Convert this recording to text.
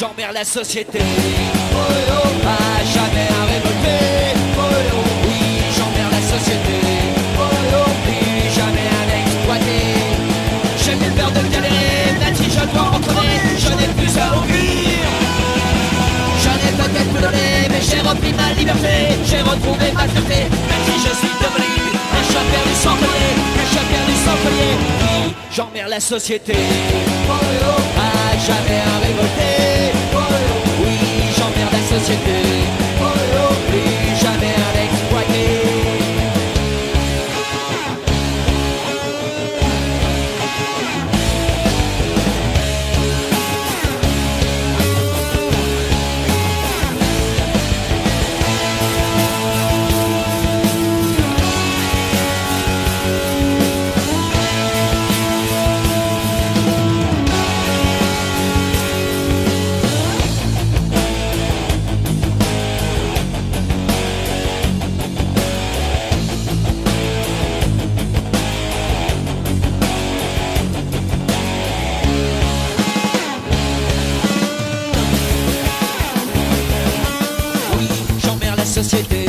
j'emmerde la société. À jamais un révolté. Oui, j'emmerde la société. Plus jamais un exploité. J'ai plus peur de galérer, même si je dois rentrer, je n'ai plus à rougir. J'en ai peut-être plus donné, mais j'ai repris ma liberté. J'ai retrouvé ma fierté, même si je suis devenu un chat perdu sans collier, un chat perdu sans collier. Oui, j'emmerde la société. À jamais un révolté. Oui, j'emmerde la société. Plus jamais un exploité. Société.